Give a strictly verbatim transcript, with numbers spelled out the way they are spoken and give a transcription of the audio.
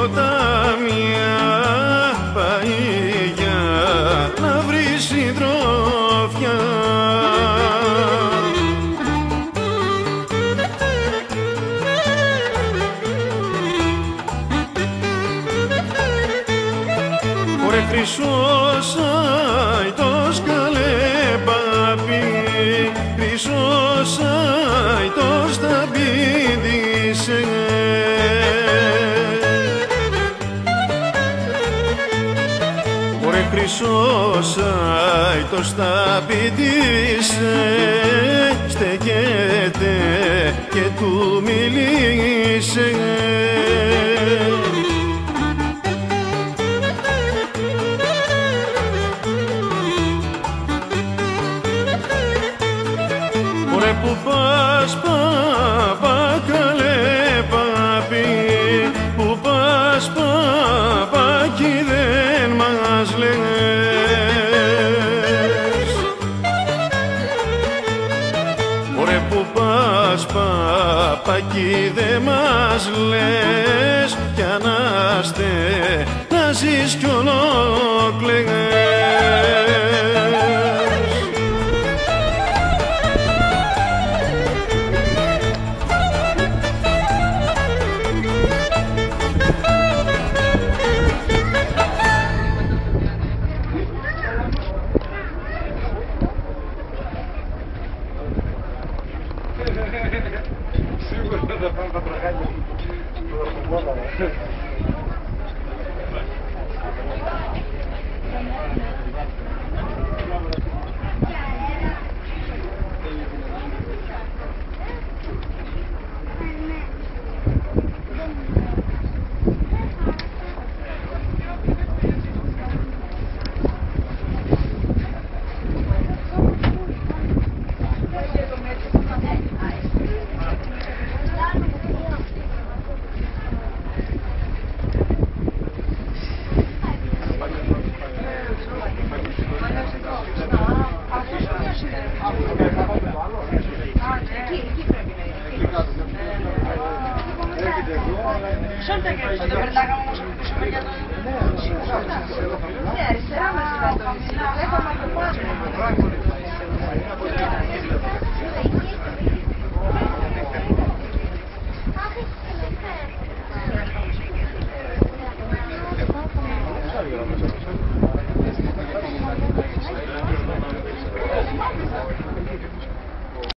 ποτάμια πάει για να βρει συντρόφια. Ωρε χρυσός αητός καλέ παπί, χρυσός αητός τα πήδησε. Ωρε χρυσός αητός τα πήδησε, στεκέται και του μιλήσε. Ωρε που πας παπά καλέ παπί, που πας παπάκι δεν μας λες. Ωρε που πας παπάκι δεν μας λες, κι ανάστε να ζεις κι ολόκλεγες. Σίγουρα θα πάμε τα τραγάλια του. Σόρτα και αυτό, δεν περνάγαμε όμως από πίσω παιδιά του. Ναι, αριστερά μας ήταν το μισή, βλέπαμε από πάνω.